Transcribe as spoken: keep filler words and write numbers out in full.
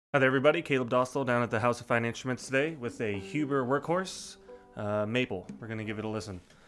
Hi there everybody, Caleb Dostal down at the House of Fine Instruments today with a Huber Workhorse uh, Maple. We're going to give it a listen.